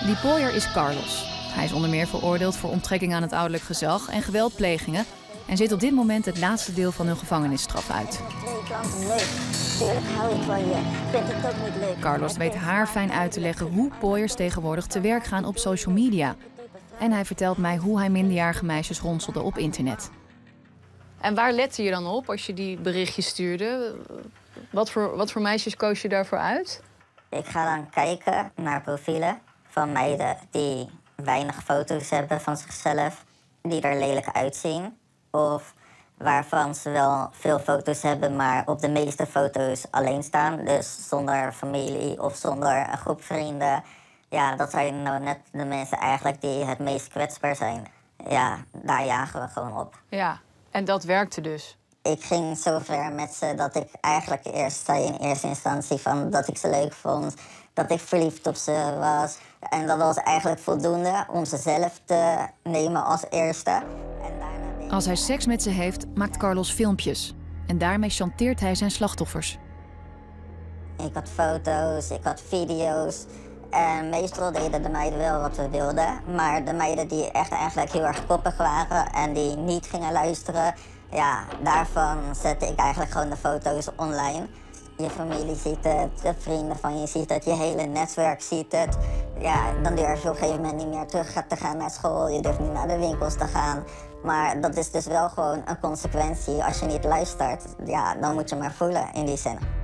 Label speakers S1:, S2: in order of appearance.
S1: Die pooier is Carlos. Hij is onder meer veroordeeld voor onttrekking aan het ouderlijk gezag en geweldplegingen en zit op dit moment het laatste deel van hun gevangenisstraf uit. Carlos weet haar fijn uit te leggen hoe pooiers tegenwoordig te werk gaan op social media. En hij vertelt mij hoe hij minderjarige meisjes ronselde op internet. En waar lette je dan op als je die berichtjes stuurde? Wat voor meisjes koos je daarvoor uit?
S2: Ik ga dan kijken naar profielen van meiden die weinig foto's hebben van zichzelf, die er lelijk uitzien. Of waarvan ze wel veel foto's hebben, maar op de meeste foto's alleen staan. Dus zonder familie of zonder een groep vrienden. Ja, dat zijn nou net de mensen eigenlijk die het meest kwetsbaar zijn. Ja, daar jagen we gewoon op.
S1: Ja, en dat werkte dus?
S2: Ik ging zo ver met ze dat ik eigenlijk eerst zei in eerste instantie van dat ik ze leuk vond. Dat ik verliefd op ze was. En dat was eigenlijk voldoende om ze zelf te nemen als eerste. En daarna
S1: als hij seks met ze heeft, maakt Carlos filmpjes. En daarmee chanteert hij zijn slachtoffers.
S2: Ik had foto's, ik had video's. En meestal deden de meiden wel wat we wilden. Maar de meiden die echt eigenlijk heel erg koppig waren en die niet gingen luisteren, ja, daarvan zette ik eigenlijk gewoon de foto's online. Je familie ziet het, de vrienden van je ziet het, je hele netwerk ziet het. Ja, dan durf je op een gegeven moment niet meer terug te gaan naar school. Je durft niet naar de winkels te gaan. Maar dat is dus wel gewoon een consequentie. Als je niet luistert, ja, dan moet je maar voelen in die zin.